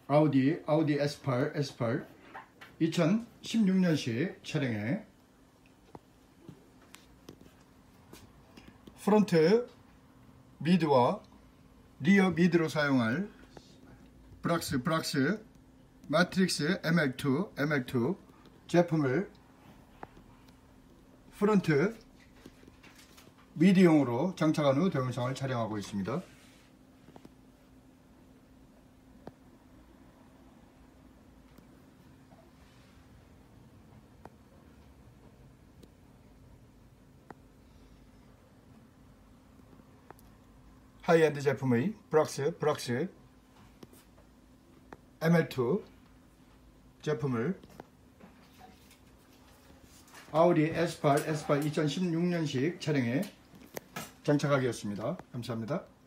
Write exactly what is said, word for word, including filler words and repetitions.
아우디 아우디 에스 팔 에스 팔 이천십육 년식 차량에 프론트 미드와 리어 미드로 사용할 브락스 브락스 마트릭스 엠엘 투 엠엘 투 제품을 프론트 미드용으로 장착한 후 동영상을 촬영하고 있습니다. 하이엔드 제품의 브락스 브락스 엠엘 투 제품을 아우디 에스 팔 에스 팔 이천십육 년식 차량에 장착하겠습니다. 감사합니다.